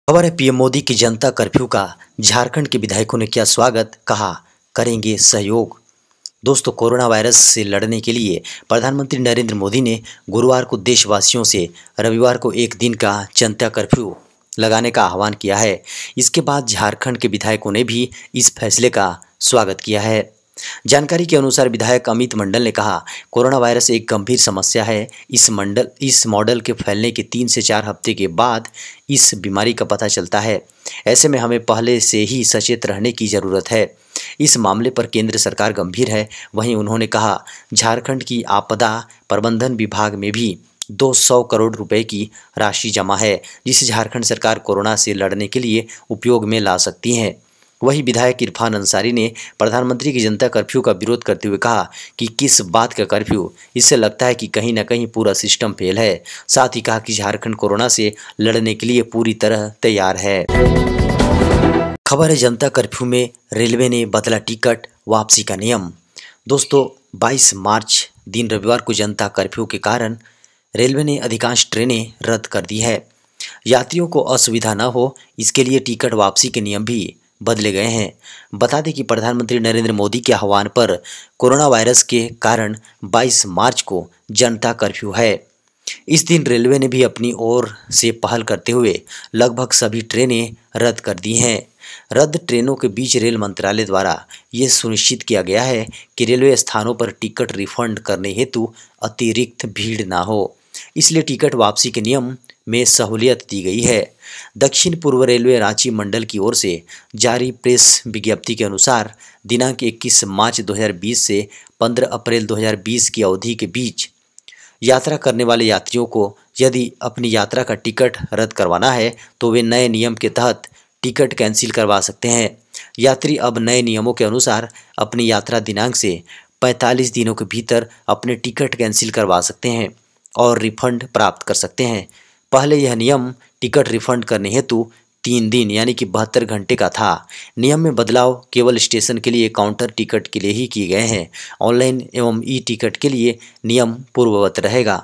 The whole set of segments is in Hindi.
खबर है पीएम मोदी की जनता कर्फ्यू का झारखंड के विधायकों ने किया स्वागत, कहा करेंगे सहयोग। दोस्तों, कोरोना वायरस से लड़ने के लिए प्रधानमंत्री नरेंद्र मोदी ने गुरुवार को देशवासियों से रविवार को एक दिन का जनता कर्फ्यू लगाने का आह्वान किया है। इसके बाद झारखंड के विधायकों ने भी इस फैसले का स्वागत किया है। जानकारी के अनुसार विधायक अमित मंडल ने कहा, कोरोना वायरस एक गंभीर समस्या है। इस मॉडल के फैलने के 3 से 4 हफ्ते के बाद इस बीमारी का पता चलता है। ऐसे में हमें पहले से ही सचेत रहने की ज़रूरत है। इस मामले पर केंद्र सरकार गंभीर है। वहीं उन्होंने कहा, झारखंड की आपदा प्रबंधन विभाग में भी 200 करोड़ रुपए की राशि जमा है, जिसे झारखंड सरकार कोरोना से लड़ने के लिए उपयोग में ला सकती है। वही विधायक इरफान अंसारी ने प्रधानमंत्री की जनता कर्फ्यू का विरोध करते हुए कहा कि किस बात का कर्फ्यू, इससे लगता है कि कहीं ना कहीं पूरा सिस्टम फेल है। साथ ही कहा कि झारखंड कोरोना से लड़ने के लिए पूरी तरह तैयार है। खबर है जनता कर्फ्यू में रेलवे ने बदला टिकट वापसी का नियम। दोस्तों, 22 मार्च दिन रविवार को जनता कर्फ्यू के कारण रेलवे ने अधिकांश ट्रेनें रद्द कर दी है। यात्रियों को असुविधा न हो, इसके लिए टिकट वापसी के नियम भी बदले गए हैं। बता दें कि प्रधानमंत्री नरेंद्र मोदी के आह्वान पर कोरोना वायरस के कारण 22 मार्च को जनता कर्फ्यू है। इस दिन रेलवे ने भी अपनी ओर से पहल करते हुए लगभग सभी ट्रेनें रद्द कर दी हैं। रद्द ट्रेनों के बीच रेल मंत्रालय द्वारा ये सुनिश्चित किया गया है कि रेलवे स्थानों पर टिकट रिफंड करने हेतु अतिरिक्त भीड़ ना हो, इसलिए टिकट वापसी के नियम में सहूलियत दी गई है। दक्षिण पूर्व रेलवे रांची मंडल की ओर से जारी प्रेस विज्ञप्ति के अनुसार दिनांक 21 मार्च 2020 से 15 अप्रैल 2020 की अवधि के बीच यात्रा करने वाले यात्रियों को यदि अपनी यात्रा का टिकट रद्द करवाना है तो वे नए नियम के तहत टिकट कैंसिल करवा सकते हैं। यात्री अब नए नियमों के अनुसार अपनी यात्रा दिनांक से 45 दिनों के भीतर अपने टिकट कैंसिल करवा सकते हैं और रिफंड प्राप्त कर सकते हैं। पहले यह नियम टिकट रिफंड करने हेतु 3 दिन यानी कि 72 घंटे का था। नियम में बदलाव केवल स्टेशन के लिए काउंटर टिकट के लिए ही किए गए हैं। ऑनलाइन एवं ई टिकट के लिए नियम पूर्ववत रहेगा।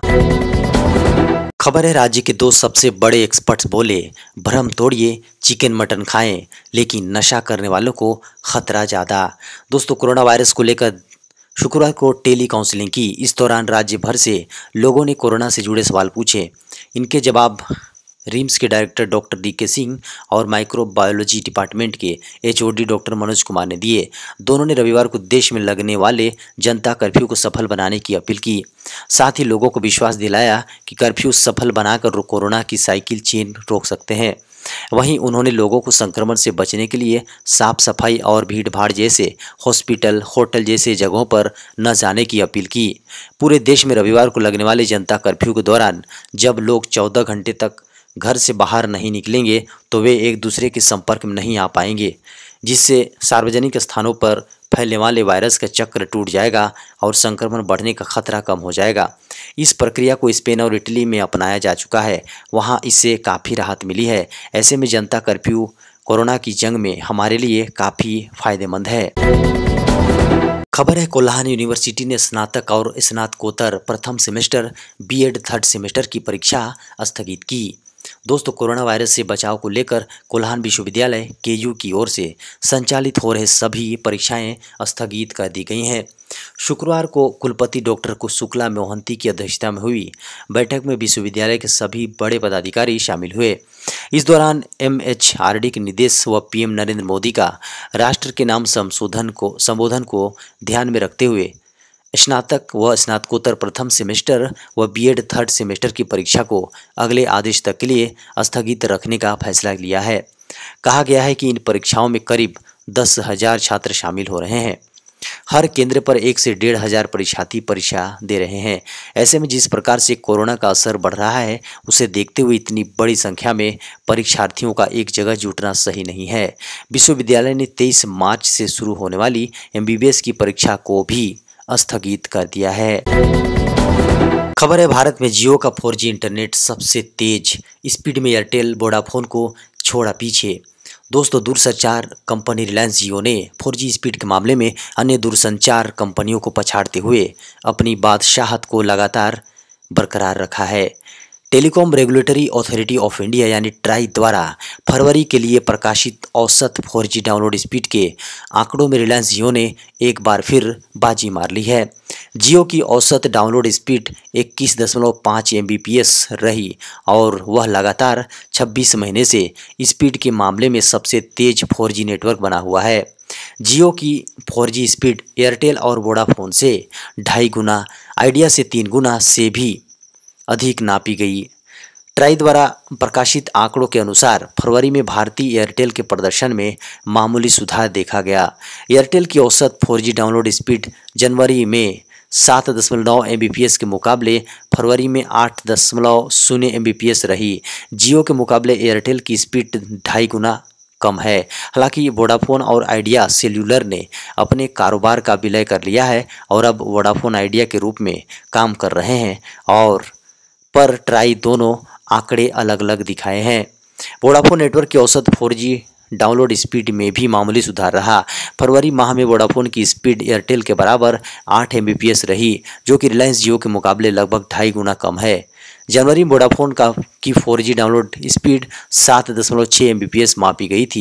खबर है राज्य के 2 सबसे बड़े एक्सपर्ट्स बोले, भ्रम तोड़िए, चिकन मटन खाएं, लेकिन नशा करने वालों को खतरा ज़्यादा। दोस्तों, कोरोना वायरस को लेकर शुक्रवार को टेली काउंसलिंग की। इस दौरान राज्य भर से लोगों ने कोरोना से जुड़े सवाल पूछे। इनके जवाब रिम्स के डायरेक्टर डॉक्टर डीके सिंह और माइक्रोबायोलॉजी डिपार्टमेंट के एचओडी डॉक्टर मनोज कुमार ने दिए। दोनों ने रविवार को देश में लगने वाले जनता कर्फ्यू को सफल बनाने की अपील की। साथ ही लोगों को विश्वास दिलाया कि कर्फ्यू सफल बनाकर कोरोना की साइकिल चेन रोक सकते हैं। वहीं उन्होंने लोगों को संक्रमण से बचने के लिए साफ सफाई और भीड़भाड़ जैसे हॉस्पिटल, होटल जैसे जगहों पर न जाने की अपील की। पूरे देश में रविवार को लगने वाले जनता कर्फ्यू के दौरान जब लोग 14 घंटे तक घर से बाहर नहीं निकलेंगे तो वे एक दूसरे के संपर्क में नहीं आ पाएंगे, जिससे सार्वजनिक स्थानों पर फैलने वाले वायरस का चक्र टूट जाएगा और संक्रमण बढ़ने का खतरा कम हो जाएगा। इस प्रक्रिया को स्पेन और इटली में अपनाया जा चुका है, वहां इससे काफ़ी राहत मिली है। ऐसे में जनता कर्फ्यू कोरोना की जंग में हमारे लिए काफ़ी फायदेमंद है। खबर है कोल्हान यूनिवर्सिटी ने स्नातक और स्नातकोत्तर प्रथम सेमेस्टर बीएड थर्ड सेमेस्टर की परीक्षा स्थगित की। दोस्तों, कोरोना वायरस से बचाव को लेकर कोल्हान विश्वविद्यालय केयू की ओर से संचालित हो रहे सभी परीक्षाएं स्थगित कर दी गई हैं। शुक्रवार को कुलपति डॉक्टर शुक्ला मोहंती की अध्यक्षता में हुई बैठक में विश्वविद्यालय के सभी बड़े पदाधिकारी शामिल हुए। इस दौरान एमएचआरडी के निर्देश व पीएम नरेंद्र मोदी का राष्ट्र के नाम संबोधन को ध्यान में रखते हुए स्नातक व स्नातकोत्तर प्रथम सेमेस्टर व बीएड थर्ड सेमेस्टर की परीक्षा को अगले आदेश तक के लिए स्थगित रखने का फैसला लिया है। कहा गया है कि इन परीक्षाओं में करीब 10,000 छात्र शामिल हो रहे हैं। हर केंद्र पर 1 से 1,500 परीक्षार्थी परीक्षा दे रहे हैं। ऐसे में जिस प्रकार से कोरोना का असर बढ़ रहा है, उसे देखते हुए इतनी बड़ी संख्या में परीक्षार्थियों का एक जगह जुटना सही नहीं है। विश्वविद्यालय ने 23 मार्च से शुरू होने वाली एमबीबीएस की परीक्षा को भी स्थगित कर दिया है। खबर है भारत में जियो का 4G इंटरनेट सबसे तेज स्पीड में एयरटेल वोडाफोन को छोड़ा पीछे। दोस्तों, दूरसंचार कंपनी रिलायंस जियो ने 4G स्पीड के मामले में अन्य दूरसंचार कंपनियों को पछाड़ते हुए अपनी बादशाहत को लगातार बरकरार रखा है। Telecom regulatory authority of India यानी ट्राई द्वारा फरवरी के लिए प्रकाशित औसत 4G डाउनलोड स्पीड के आंकड़ों में रिलायंस जियो ने एक बार फिर बाजी मार ली है। जियो की औसत डाउनलोड स्पीड 21.5 MBPS रही और वह लगातार 26 महीने से स्पीड के मामले में सबसे तेज 4G नेटवर्क बना हुआ है। जियो की 4G स्पीड एयरटेल और वोडाफोन से 2.5 गुना, आइडिया से 3 गुना से भी अधिक नापी गई। ट्राई द्वारा प्रकाशित आंकड़ों के अनुसार फरवरी में भारतीय एयरटेल के प्रदर्शन में मामूली सुधार देखा गया। एयरटेल की औसत 4G डाउनलोड स्पीड जनवरी में 7.9 MBPS के मुकाबले फरवरी में 8.0 MBPS रही। जियो के मुकाबले एयरटेल की स्पीड 2.5 गुना कम है। हालांकि वोडाफोन और आइडिया सेल्यूलर ने अपने कारोबार का विलय कर लिया है और अब वोडाफोन आइडिया के रूप में काम कर रहे हैं और पर ट्राई दोनों आंकड़े अलग अलग दिखाए हैं। वोडाफोन नेटवर्क की औसत 4G डाउनलोड स्पीड में भी मामूली सुधार रहा। फरवरी माह में वोडाफोन की स्पीड एयरटेल के बराबर 8 MBPS रही, जो कि रिलायंस जियो के मुकाबले लगभग 2.5 गुना कम है। जनवरी में वोडाफोन की 4G डाउनलोड स्पीड 7.6 MBPS मापी गई थी।